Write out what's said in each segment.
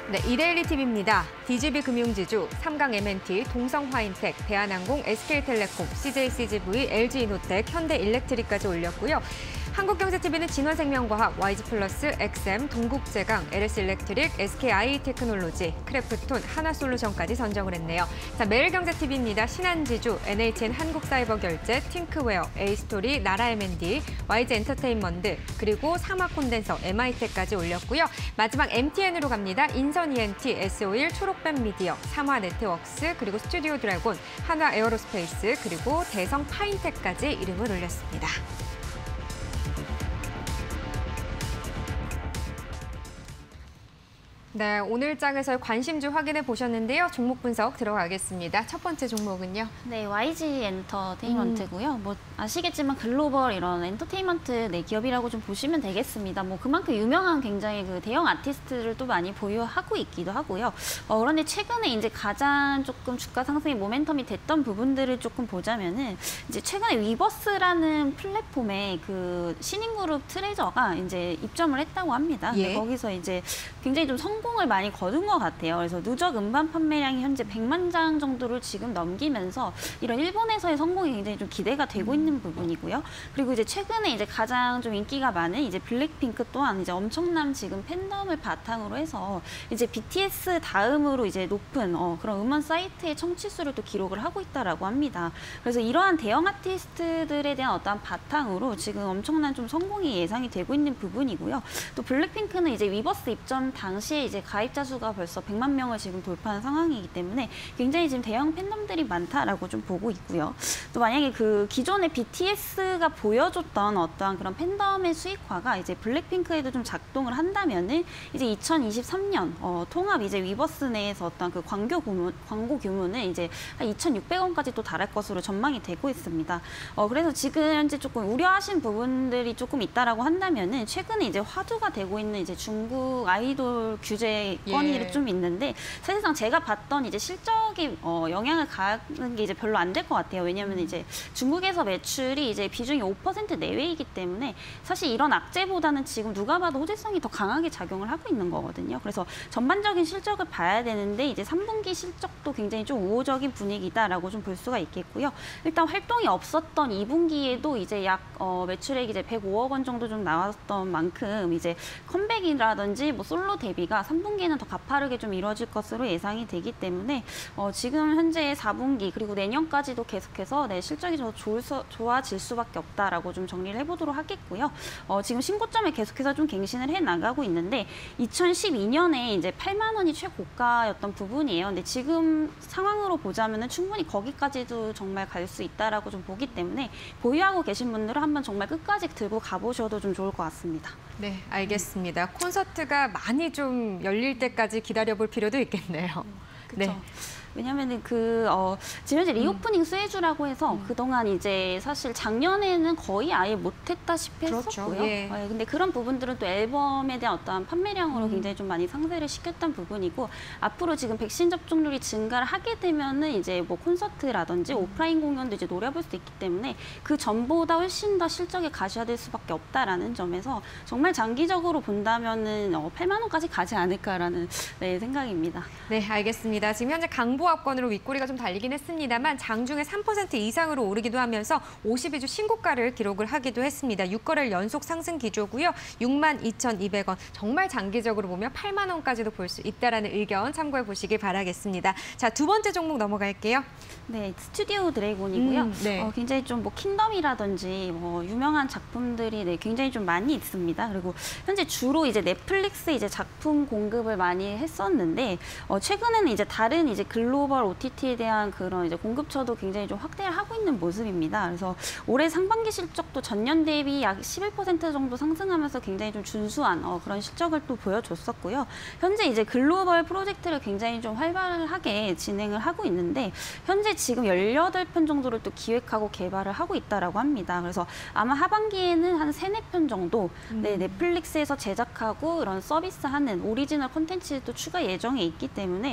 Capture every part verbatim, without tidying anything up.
네, 이데일리 티비입니다. 디지비 금융지주, 삼강 엠엔티, 동성화인텍, 대한항공, 에스케이텔레콤, 씨제이씨지브이, 엘지이노텍, 현대일렉트릭까지 올렸고요. 한국경제티비는 진화생명과학, 와이지플러스, 엑스엠, 동국제강, 엘에스일렉트릭, 에스케이아이테크놀로지, 크래프톤, 하나솔루션까지 선정을 했네요. 자, 매일경제티비입니다. 신한지주, 엔에이치엔 한국사이버결제, 팅크웨어, 에이스토리, 나라엠앤디, 와이지엔터테인먼트, 그리고 사마콘덴서, 엠아이텍까지 올렸고요. 마지막 엠티엔으로 갑니다. 인선이엔티, 에스오일, 초록뱀미디어, 삼화네트워크스, 그리고 스튜디오 드래곤, 한화에어로스페이스, 그리고 대성파인텍까지 이름을 올렸습니다. 네, 오늘 장에서의 관심주 확인해 보셨는데요. 종목 분석 들어가겠습니다. 첫 번째 종목은요? 네, 와이지 엔터테인먼트고요. 음. 뭐 아시겠지만 글로벌 이런 엔터테인먼트 네, 기업이라고 좀 보시면 되겠습니다. 뭐 그만큼 유명한 굉장히 그 대형 아티스트를 또 많이 보유하고 있기도 하고요. 어, 그런데 최근에 이제 가장 조금 주가 상승의 모멘텀이 됐던 부분들을 조금 보자면은 이제 최근에 위버스라는 플랫폼에 그 신인그룹 트레저가 이제 입점을 했다고 합니다. 예. 거기서 이제 굉장히 좀 성 성공을 많이 거둔 것 같아요. 그래서 누적 음반 판매량이 현재 백만 장 정도를 지금 넘기면서 이런 일본에서의 성공이 굉장히 좀 기대가 되고 있는 부분이고요. 그리고 이제 최근에 이제 가장 좀 인기가 많은 이제 블랙핑크 또한 이제 엄청난 지금 팬덤을 바탕으로 해서 이제 비티에스 다음으로 이제 높은 어, 그런 음원 사이트의 청취 수를 또 기록을 하고 있다라고 합니다. 그래서 이러한 대형 아티스트들에 대한 어떤 바탕으로 지금 엄청난 좀 성공이 예상이 되고 있는 부분이고요. 또 블랙핑크는 이제 위버스 입점 당시에 이제 가입자 수가 벌써 백만 명을 지금 돌파한 상황이기 때문에 굉장히 지금 대형 팬덤들이 많다라고 좀 보고 있고요. 또 만약에 그 기존의 비티에스가 보여줬던 어떠한 그런 팬덤의 수익화가 이제 블랙핑크에도 좀 작동을 한다면은 이제 이천이십삼 년 어, 통합 이제 위버스 내에서 어떤 그 광고 규모, 광고 규모는 이제 한 이천육백 원까지 또 달할 것으로 전망이 되고 있습니다. 어, 그래서 지금 현재 조금 우려하신 부분들이 조금 있다라고 한다면은 최근에 이제 화두가 되고 있는 이제 중국 아이돌 규제 건이 예. 좀 있는데 사실상 제가 봤던 이제 실적이 어, 영향을 가는 게 이제 별로 안 될 것 같아요. 왜냐하면 이제 중국에서 매출이 이제 비중이 오 퍼센트 내외이기 때문에 사실 이런 악재보다는 지금 누가 봐도 호재성이 더 강하게 작용을 하고 있는 거거든요. 그래서 전반적인 실적을 봐야 되는데 이제 삼 분기 실적도 굉장히 좀 우호적인 분위기다라고 좀 볼 수가 있겠고요. 일단 활동이 없었던 이 분기에도 이제 약 어, 매출액이 이제 백오억 원 정도 좀 나왔던 만큼 이제 컴백이라든지 뭐 솔로 데뷔가 삼 분기에는 더 가파르게 좀 이루어질 것으로 예상이 되기 때문에 어, 지금 현재 사 분기 그리고 내년까지도 계속해서 네, 실적이 더 좋을 수, 좋아질 수밖에 없다라고 좀 정리를 해보도록 하겠고요. 어, 지금 신고점에 계속해서 좀 갱신을 해 나가고 있는데 이천십이 년에 이제 팔만 원이 최고가였던 부분이에요. 근데 지금 상황으로 보자면은 충분히 거기까지도 정말 갈 수 있다라고 좀 보기 때문에 보유하고 계신 분들은 한번 정말 끝까지 들고 가보셔도 좀 좋을 것 같습니다. 네, 알겠습니다. 콘서트가 많이 좀 열릴 때까지 기다려볼 필요도 있겠네요. 그렇죠. 네. 왜냐면은 그, 어, 지금 현재 리오프닝 음. 수혜주라고 해서 음. 그동안 이제 사실 작년에는 거의 아예 못했다시피 그렇죠. 했었고요. 예. 네, 근데 그런 부분들은 또 앨범에 대한 어떠한 판매량으로 음. 굉장히 좀 많이 상쇄를 시켰던 부분이고 앞으로 지금 백신 접종률이 증가를 하게 되면은 이제 뭐 콘서트라든지 음. 오프라인 공연도 이제 노려볼 수 있기 때문에 그 전보다 훨씬 더 실적에 가셔야될 수밖에 없다라는 점에서 정말 장기적으로 본다면은 어, 팔만 원까지 가지 않을까라는 네, 생각입니다. 네, 알겠습니다. 지금 현재 강보 합권으로 윗꼬리가 좀 달리긴 했습니다만 장중에 삼 퍼센트 이상으로 오르기도 하면서 오십이 주 신고가를 기록을 하기도 했습니다. 육 거래일 연속 상승 기조고요. 육만 이천이백 원. 정말 장기적으로 보면 팔만 원까지도 볼 수 있다라는 의견 참고해 보시길 바라겠습니다. 자, 두 번째 종목 넘어갈게요. 네, 스튜디오 드래곤이고요. 음, 네. 어, 굉장히 좀 뭐 킹덤이라든지 뭐 유명한 작품들이 네, 굉장히 좀 많이 있습니다. 그리고 현재 주로 이제 넷플릭스 이제 작품 공급을 많이 했었는데 어, 최근에는 이제 다른 이제 글로벌 오티티에 대한 그런 이제 공급처도 굉장히 좀 확대를 하고 있는 모습입니다. 그래서 올해 상반기 실적도 전년 대비 약 십일 퍼센트 정도 상승하면서 굉장히 좀 준수한 어, 그런 실적을 또 보여줬었고요. 현재 이제 글로벌 프로젝트를 굉장히 좀 활발하게 진행을 하고 있는데 현재 지금 열여덟 편 정도를 또 기획하고 개발을 하고 있다라고 합니다. 그래서 아마 하반기에는 한 세네 편 정도 음. 네, 넷플릭스에서 제작하고 이런 서비스하는 오리지널 콘텐츠도 추가 예정에 있기 때문에 이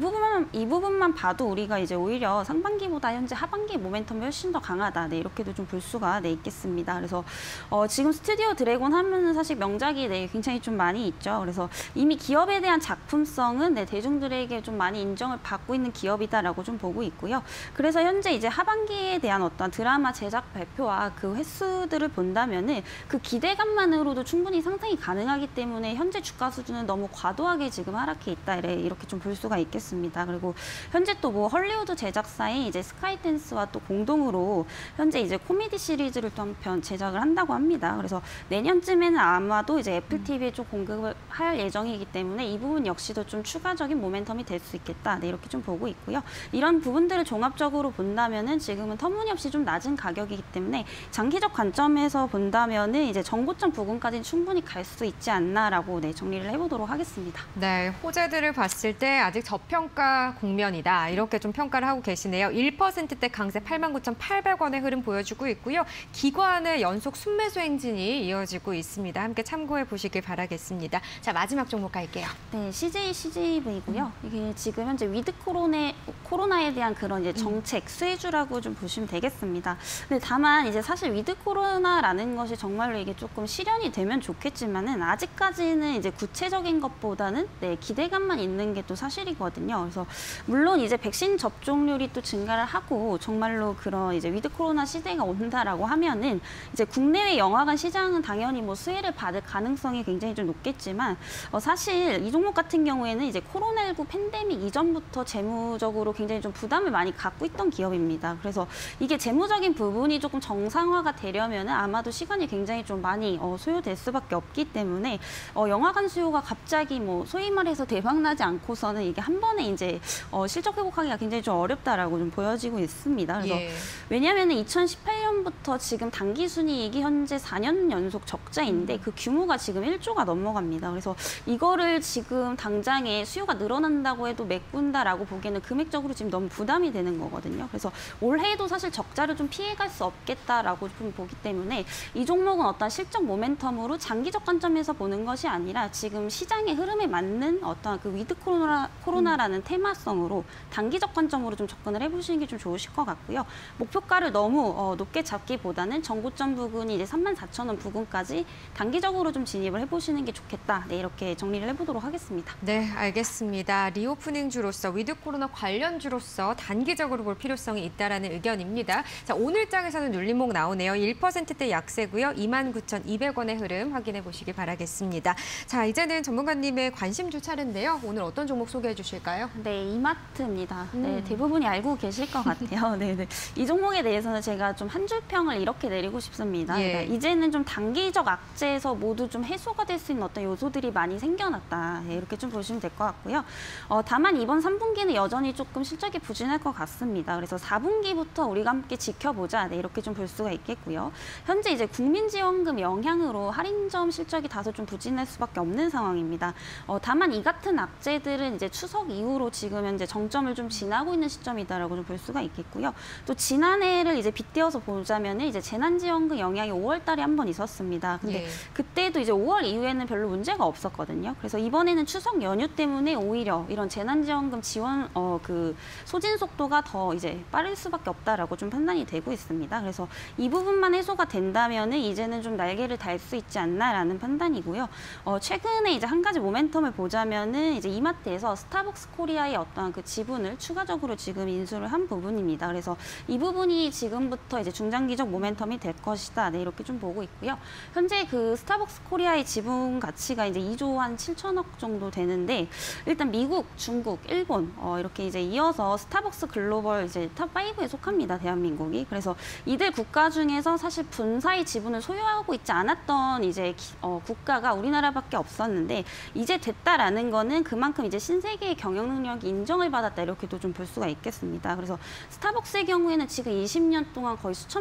부분만 이 부분만 봐도 우리가 이제 오히려 상반기보다 현재 하반기 모멘텀이 훨씬 더 강하다. 네, 이렇게도 좀 볼 수가 네, 있겠습니다. 그래서 어, 지금 스튜디오 드래곤 하면은 사실 명작이 네, 굉장히 좀 많이 있죠. 그래서 이미 기업에 대한 작품성은 네, 대중들에게 좀 많이 인정을 받고 있는 기업이다라고 좀 보고 있고요. 그래서 현재 이제 하반기에 대한 어떤 드라마 제작 발표와 그 횟수들을 본다면은 그 기대감만으로도 충분히 상승이 가능하기 때문에 현재 주가 수준은 너무 과도하게 지금 하락해 있다. 이렇게 좀 볼 수가 있겠습니다. 그리고 현재 또 뭐 헐리우드 제작사인 이제 스카이댄스와 또 공동으로 현재 이제 코미디 시리즈를 또 한 편 제작을 한다고 합니다. 그래서 내년쯤에는 아마도 이제 애플 티비에 좀 공급을 할 예정이기 때문에 이 부분 역시도 좀 추가적인 모멘텀이 될 수 있겠다. 네, 이렇게 좀 보고 있고요. 이런 부분들을 종합적으로 본다면은 지금은 터무니없이 좀 낮은 가격이기 때문에 장기적 관점에서 본다면은 이제 정고점 부근까지는 충분히 갈 수 있지 않나라고 네, 정리를 해보도록 하겠습니다. 네, 호재들을 봤을 때 아직 저평가 국면이다. 이렇게 좀 평가를 하고 계시네요. 일 퍼센트대 강세 팔만 구천팔백 원의 흐름 보여주고 있고요. 기관의 연속 순매수 행진이 이어지고 있습니다. 함께 참고해 보시길 바라겠습니다. 자, 마지막 종목 갈게요. 네, 씨제이 씨지이브이고요. 이게 지금 현재 위드 코로나, 코로나에 대한 그런 이제 정책 수혜주라고 좀 보시면 되겠습니다. 근데 다만 이제 사실 위드 코로나라는 것이 정말로 이게 조금 실현이 되면 좋겠지만은 아직까지는 이제 구체적인 것보다는 네, 기대감만 있는 게 또 사실이거든요. 그래서 물론 이제 백신 접종률이 또 증가를 하고 정말로 그런 이제 위드 코로나 시대가 온다라고 하면은 이제 국내외 영화관 시장은 당연히 뭐 수혜를 받을 가능성이 굉장히 좀 높겠지만 어, 사실 이 종목 같은 경우에는 이제 코로나십구 팬데믹 이전부터 재무적으로 굉장히 좀 부담을 많이 갖고 있던 기업입니다. 그래서 이게 재무적인 부분이 조금 정상화가 되려면은 아마도 시간이 굉장히 좀 많이 어, 소요될 수밖에 없기 때문에 어, 영화관 수요가 갑자기 뭐 소위 말해서 대박나지 않고서는 이게 한 번에 이제 어, 실적 회복하기가 굉장히 좀 어렵다라고 좀 보여지고 있습니다. 그래서 예. 왜냐하면 이천십팔 년부터 지금 단기 순이익이 현재 사 년 연속 적자인데 그 규모가 지금 일 조가 넘어갑니다. 그래서 이거를 지금 당장에 수요가 늘어난다고 해도 메꾼다라고 보기에는 금액적으로 지금 너무 부담이 되는 거거든요. 그래서 올해도 사실 적자를 좀 피해갈 수 없겠다라고 좀 보기 때문에 이 종목은 어떤 실적 모멘텀으로 장기적 관점에서 보는 것이 아니라 지금 시장의 흐름에 맞는 어떤 그 위드 코로나, 코로나라는 음. 테마성으로 단기적 관점으로 좀 접근을 해보시는 게 좀 좋으실 것 같고요. 목표가를 너무 어, 높게 잡기보다는 정고점 부근이 이제 삼만 사천 원 부근까지 단기적으로 좀 진입을 해보시는 게 좋겠다. 네, 이렇게 정리를 해보도록 하겠습니다. 네, 알겠습니다. 리오프닝주로서 위드 코로나 관련주로서 단기적으로 볼 필요성이 있다라는 의견입니다. 자, 오늘 장에서는 눌림목 나오네요. 일 퍼센트대 약세고요. 이만 구천이백 원의 흐름 확인해 보시길 바라겠습니다. 자, 이제는 전문가님의 관심주 차례인데요. 오늘 어떤 종목 소개해 주실까요? 네, 이마트입니다. 음. 네, 대부분이 알고 계실 것 같아요. 네, 네. 이 종목에 대해서는 제가 좀 한 줄 평을 이렇게 내리고 싶습니다. 예. 그러니까 이제는 좀 단기적 악재에서 모두 좀 해소가 될 수 있는 어떤 요소들이 많이 생겨났다. 네, 이렇게 좀 보시면 될 것 같고요. 어, 다만 이번 삼 분기는 여전히 조금 실적이 부진할 것 같습니다. 그래서 사 분기부터 우리가 함께 지켜보자. 네, 이렇게 좀 볼 수가 있겠고요. 현재 이제 국민지원금 영향으로 할인점 실적이 다소 좀 부진할 수밖에 없는 상황입니다. 어, 다만 이 같은 악재들은 이제 추석 이후로 지금 현재 정점을 좀 지나고 있는 시점이다라고 좀 볼 수가 있겠고요. 또 지난해를 이제 빗대어서 보자면은 이제 재난지원금 영향이 오월 달에 한 번 있었습니다. 근데 예. 그때도 이제 오월 이후에는 별로 문제가 없었거든요. 그래서 이번에는 추석 연휴 때문에 오히려 이런 재난지원금 지원 어, 그 소진 속도가 더 이제 빠를 수밖에 없다라고 좀 판단이 되고 있습니다. 그래서 이 부분만 해소가 된다면은 이제는 좀 날개를 달 수 있지 않나라는 판단이고요. 어, 최근에 이제 한 가지 모멘텀을 보자면은 이제 이마트에서 스타벅스 코리아의 어떤 그 지분을 추가적으로 지금 인수를 한 부분입니다. 그래서 이 부분이 지금부터 이제 중장기적 모멘텀이 될 것이다. 네, 이렇게 좀 보고 있고요. 현재 그 스타벅스 코리아의 지분 가치가 이제 이조 한 칠천억 정도 되는데 일단 미국, 중국, 일본 어, 이렇게 이제 이어서 스타벅스 글로벌 이제 탑 파이브에 속합니다. 대한민국이. 그래서 이들 국가 중에서 사실 분사의 지분을 소유하고 있지 않았던 이제 기, 어, 국가가 우리나라밖에 없었는데 이제 됐다라는 거는 그만큼 이제 신세계의 경영 능력이 인정을 받았다 이렇게도 좀 볼 수가 있겠습니다. 그래서 스타벅스의 경우에는 지금 이십 년 동안 거의 수천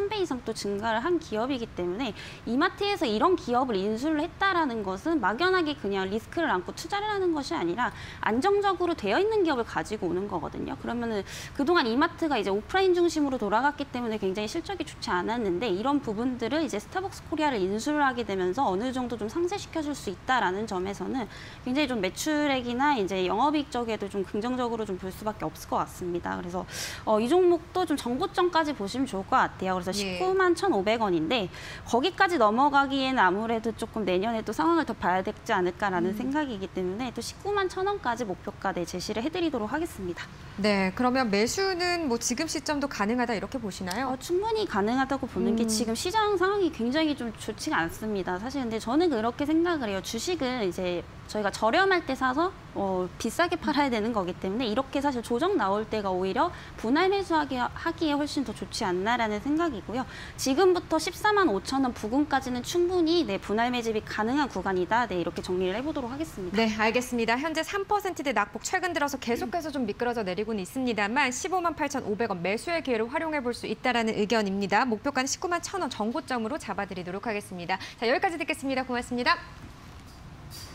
삼 배 이상 또 증가를 한 기업이기 때문에 이마트에서 이런 기업을 인수를 했다라는 것은 막연하게 그냥 리스크를 안고 투자를 하는 것이 아니라 안정적으로 되어 있는 기업을 가지고 오는 거거든요. 그러면은 그동안 이마트가 이제 오프라인 중심으로 돌아갔기 때문에 굉장히 실적이 좋지 않았는데 이런 부분들을 이제 스타벅스 코리아를 인수를 하게 되면서 어느 정도 좀 상쇄시켜줄 수 있다라는 점에서는 굉장히 좀 매출액이나 이제 영업이익 쪽에도 좀 긍정적으로 좀 볼 수밖에 없을 것 같습니다. 그래서 어, 이 종목도 좀 정고점까지 보시면 좋을 것 같아요. 그래서 예. 십구만 천오백 원인데 거기까지 넘어가기에는 아무래도 조금 내년에 또 상황을 더 봐야 되지 않을까라는 음. 생각이기 때문에 또 십구만 천 원까지 목표가 네, 제시를 해드리도록 하겠습니다. 네, 그러면 매수는 뭐 지금 시점도 가능하다 이렇게 보시나요? 어, 충분히 가능하다고 보는 게 음. 지금 시장 상황이 굉장히 좀 좋지가 않습니다. 사실 근데 저는 그렇게 생각을 해요. 주식은 이제 저희가 저렴할 때 사서 어, 비싸게 팔아야 되는 거기 때문에 이렇게 사실 조정 나올 때가 오히려 분할 매수하기에 하기에 훨씬 더 좋지 않나라는 생각이고요. 지금부터 십사만 오천 원 부근까지는 충분히 네, 분할 매집이 가능한 구간이다. 네, 이렇게 정리를 해보도록 하겠습니다. 네, 알겠습니다. 현재 삼 퍼센트대 낙폭 최근 들어서 계속해서 좀 미끄러져 내리고는 있습니다만 십오만 팔천오백 원 매수의 기회를 활용해 볼 수 있다라는 의견입니다. 목표가는 십구만 천 원 정고점으로 잡아드리도록 하겠습니다. 자, 여기까지 듣겠습니다. 고맙습니다.